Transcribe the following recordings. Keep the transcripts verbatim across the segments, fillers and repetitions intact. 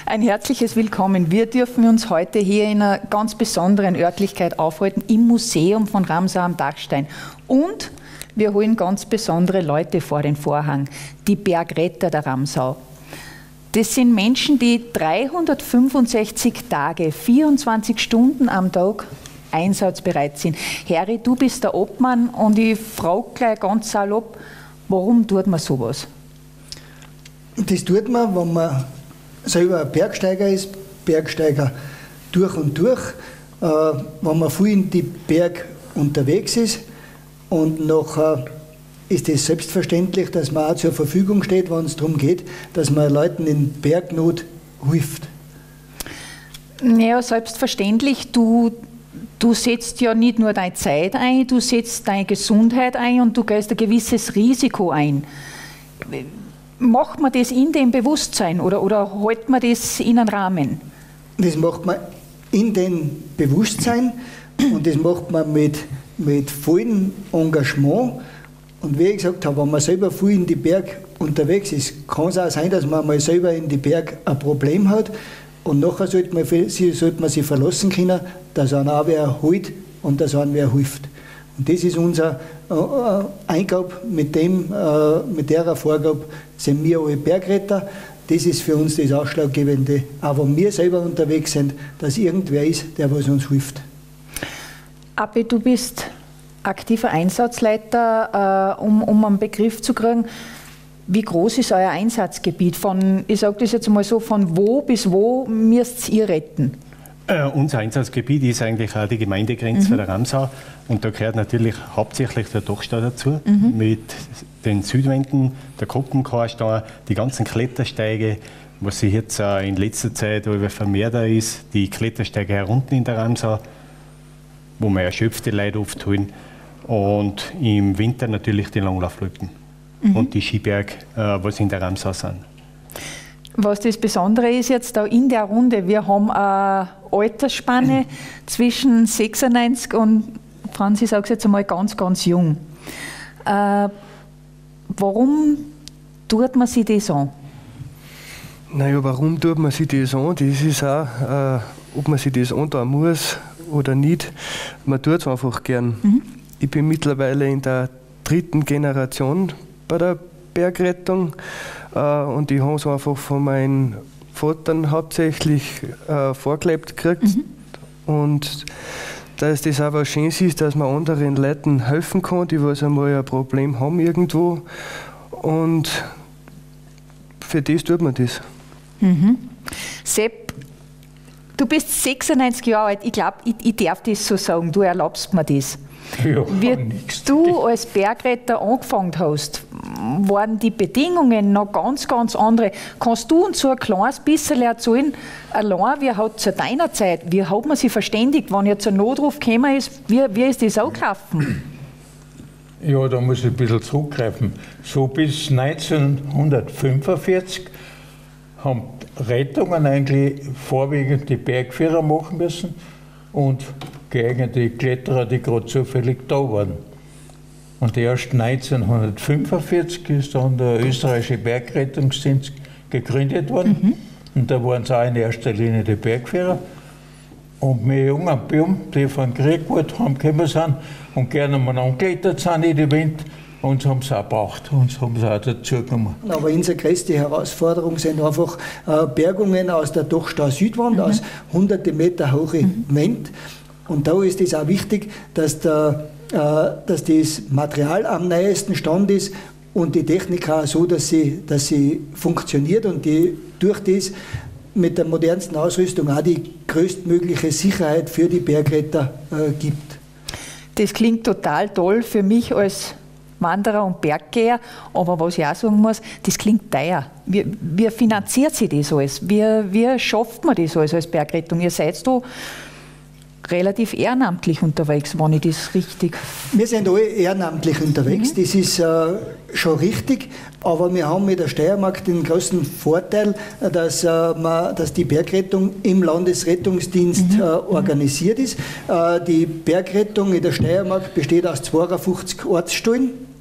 Ein herzliches Willkommen. Wir dürfen uns heute hier in einer ganz besonderen Örtlichkeit aufhalten, im Museum von Ramsau am Dachstein. Und wir holen ganz besondere Leute vor den Vorhang, die Bergretter der Ramsau. Das sind Menschen, die dreihundertfünfundsechzig Tage, vierundzwanzig Stunden am Tag einsatzbereit sind. Harry, du bist der Obmann und ich frage gleich ganz salopp, warum tut man sowas? Das tut man, wenn man selber ein Bergsteiger ist, Bergsteiger durch und durch, äh, wenn man viel in die Berg unterwegs ist und nachher ist es selbstverständlich, dass man auch zur Verfügung steht, wenn es darum geht, dass man Leuten in Bergnot hilft. Ja, selbstverständlich. Du, du setzt ja nicht nur deine Zeit ein, du setzt deine Gesundheit ein und du gehst ein gewisses Risiko ein. Macht man das in dem Bewusstsein oder, oder hält man das in einen Rahmen? Das macht man in dem Bewusstsein und das macht man mit, mit vollem Engagement. Und wie ich gesagt habe, wenn man selber viel in die Berg unterwegs ist, kann es auch sein, dass man mal selber in die Berg ein Problem hat und nachher sollte man, sollte man sich verlassen können, dass einer auch wer holt und dass einer wer hilft. Und das ist unser äh, Eingabe, mit, dem, äh, mit der Vorgabe sind wir alle Bergretter. Das ist für uns das Ausschlaggebende, auch wenn wir selber unterwegs sind, dass irgendwer ist, der was uns hilft. Appi, du bist aktiver Einsatzleiter, äh, um, um einen Begriff zu kriegen. Wie groß ist euer Einsatzgebiet? Von, ich sage das jetzt mal so, von wo bis wo müsst ihr retten? Äh, unser Einsatzgebiet ist eigentlich auch die Gemeindegrenze mhm. der Ramsau und da gehört natürlich hauptsächlich der Dachstein dazu, mhm. mit den Südwänden, der Koppenkarstein, die ganzen Klettersteige, was sich jetzt äh, in letzter Zeit vermehrter ist, die Klettersteige herunten in der Ramsau, wo wir erschöpfte Leute oft holen, und im Winter natürlich die Langlaufloipen mhm. und die Skiberg, äh, was in der Ramsau sind. Was das Besondere ist jetzt da in der Runde, wir haben eine Altersspanne zwischen sechsundneunzig und, Franz, ich sage es jetzt einmal, ganz, ganz jung. Äh, warum tut man sich das an? Naja, warum tut man sich das an? Das ist auch, äh, ob man sich das antun muss oder nicht. Man tut es einfach gern. Mhm. Ich bin mittlerweile in der dritten Generation bei der Bergrettung. Und ich habe es einfach von meinen Vatern hauptsächlich äh, vorgelebt gekriegt. Mhm. Und dass das auch was Schönes ist, dass man anderen Leuten helfen kann, die was einmal ein Problem haben irgendwo. Und für das tut man das. Mhm. Sepp, du bist sechsundneunzig Jahre alt. Ich glaube, ich, ich darf das so sagen. Du erlaubst mir das. Ja, wie du als Bergretter angefangen hast, waren die Bedingungen noch ganz, ganz andere. Kannst du uns so ein kleines bisschen erzählen, allein, wie hat zu deiner Zeit, wie hat man sich verständigt, wenn jetzt ein Notruf gekommen ist, wie, wie ist das auch gelaufen? Ja, da muss ich ein bisschen zurückgreifen. So bis neunzehnhundertfünfundvierzig haben Rettungen eigentlich vorwiegend die Bergführer machen müssen und geeignete Kletterer, die gerade zufällig da waren. Und erst neunzehnhundertfünfundvierzig ist dann der österreichische Bergrettungsdienst gegründet worden. Mhm. Und da waren es auch in erster Linie die Bergführer. Und wir jungen Buben, die von Krieg gut heimgekommen sind und gerne mal angeklettert sind in die Wind, uns haben sie auch gebraucht, uns haben sie auch dazu genommen. Aber unsere größte Herausforderung sind einfach äh, Bergungen aus der Dachstein-Südwand, mhm. aus hunderte Meter hohe mhm. Wand. Und da ist es auch wichtig, dass, der, äh, dass das Material am neuesten Stand ist und die Technik auch so, dass sie, dass sie funktioniert und die durch das mit der modernsten Ausrüstung auch die größtmögliche Sicherheit für die Bergretter äh, gibt. Das klingt total toll für mich als Wanderer und Berggeher, aber was ich auch sagen muss, das klingt teuer. Wie, wie finanziert sich das alles? Wie, wie schafft man das alles als Bergrettung? Ihr seid da relativ ehrenamtlich unterwegs, wenn ich das richtig... Wir sind alle ehrenamtlich unterwegs, mhm. das ist äh, schon richtig, aber wir haben mit der Steiermark den großen Vorteil, dass, äh, man, dass die Bergrettung im Landesrettungsdienst mhm. äh, organisiert ist. Äh, die Bergrettung in der Steiermark besteht aus zweiundfünfzig Ortsstellen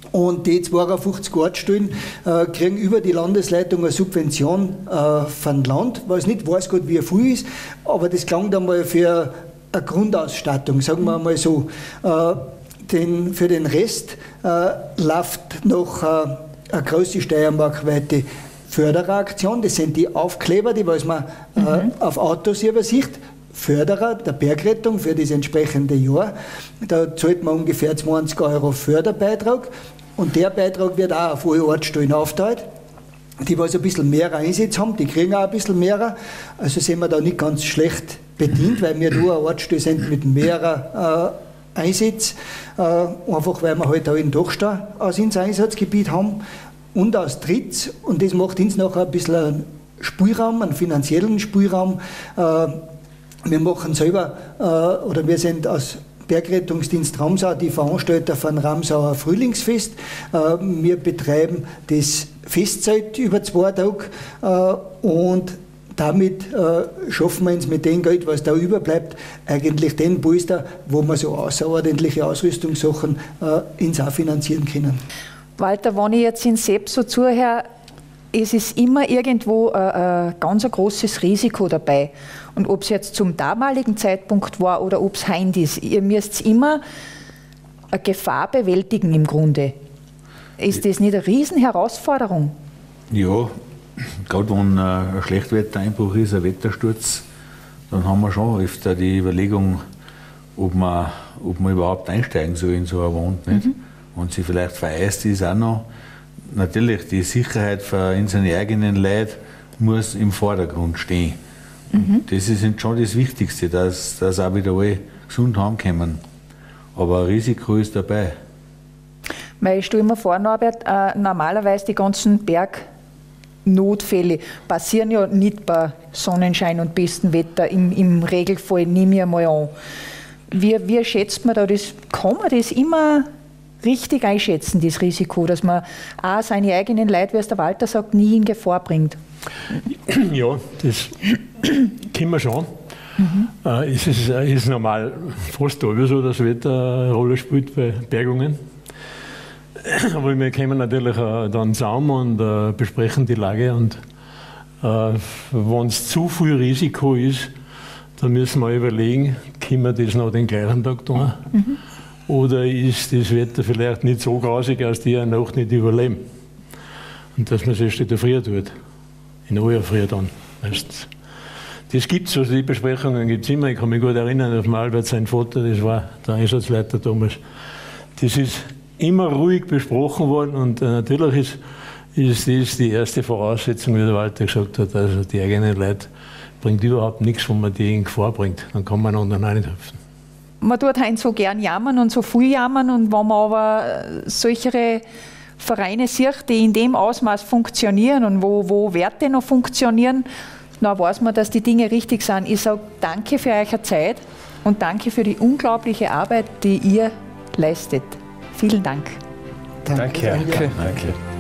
Und die zweiundfünfzig Ortsstellen äh, kriegen über die Landesleitung eine Subvention äh, von Land, was nicht weiß Gott, wie viel ist, aber das klang dann mal für eine Grundausstattung, sagen wir mal so. Äh, den, für den Rest äh, läuft noch äh, eine große steiermarkweite Förderaktion, das sind die Aufkleber, die was man äh, mhm. auf Autos übersieht. Förderer der Bergrettung für das entsprechende Jahr. Da zahlt man ungefähr zwanzig Euro Förderbeitrag und der Beitrag wird auch auf alle Ortsstellen aufgeteilt. Die, was ein bisschen mehr Einsatz haben, die kriegen auch ein bisschen mehr. Also sind wir da nicht ganz schlecht bedient, weil wir nur eine Ortsstelle sind mit mehr äh, Einsatz, äh, einfach weil wir halt auch in Dochsta aus ins Einsatzgebiet haben und aus Tritz, und das macht uns nachher ein bisschen einen Spielraum, einen finanziellen Spielraum. Äh, Wir machen selber, äh, oder wir sind als Bergrettungsdienst Ramsau die Veranstalter von Ramsauer Frühlingsfest. Äh, wir betreiben das Festzelt über zwei Tage äh, und damit äh, schaffen wir uns mit dem Geld, was da überbleibt, eigentlich den Polster, wo wir so außerordentliche Ausrüstungssachen äh, ins auch finanzieren können. Walter, wenn ich jetzt in Sepp so zuhöre, es ist immer irgendwo ein, ein ganz ein großes Risiko dabei. Und ob es jetzt zum damaligen Zeitpunkt war oder ob es heute ist, ihr müsst immer eine Gefahr bewältigen im Grunde. Ist das nicht eine Riesenherausforderung? Ja, gerade wenn ein Schlechtwettereinbruch ist, ein Wettersturz, dann haben wir schon öfter die Überlegung, ob man, ob man überhaupt einsteigen soll in so eine Wand. Nicht? Mhm. Und sie vielleicht vereist ist auch noch. Natürlich, die Sicherheit für unsere eigenen Leute muss im Vordergrund stehen. Mhm. Das ist schon das Wichtigste, dass, dass auch wieder alle gesund heimkommen. Aber ein Risiko ist dabei. Weil ich stelle mir vor, Norbert, äh, normalerweise die ganzen Bergnotfälle passieren ja nicht bei Sonnenschein und bestem Wetter, im, im Regelfall nehme ich mal an. Wie, wie schätzt man da das? Kann man das immer richtig einschätzen, das Risiko, dass man auch seine eigenen Leute, wie es der Walter sagt, nie in Gefahr bringt? Ja, das können wir schon. Mhm. Äh, es ist, äh, ist normal fast alle so, dass Wetter eine Rolle spielt bei Bergungen. Aber wir kommen natürlich äh, dann zusammen und äh, besprechen die Lage. Und äh, wenn es zu viel Risiko ist, dann müssen wir überlegen, können wir das noch den gleichen Tag tun? Mhm. Oder ist das Wetter vielleicht nicht so grausig, dass die eine Nacht nicht überleben? Und dass man es erst in der Früh tut. In der Früh dann. Das gibt es, also die Besprechungen gibt es immer. Ich kann mich gut erinnern, auf dem Albert, sein Vater, das war der Einsatzleiter damals. Das ist immer ruhig besprochen worden und äh, natürlich ist, ist das die erste Voraussetzung, wie der Walter gesagt hat. Also die eigenen Leute bringt überhaupt nichts, wenn man die in Gefahr bringt. Dann kann man anderen auch nicht helfen. Man tut halt so gern jammern und so viel jammern, und wenn man aber solche Vereine sieht, die in dem Ausmaß funktionieren und wo, wo Werte noch funktionieren, dann weiß man, dass die Dinge richtig sind. Ich sage danke für eure Zeit und danke für die unglaubliche Arbeit, die ihr leistet. Vielen Dank. Danke. Danke. Danke.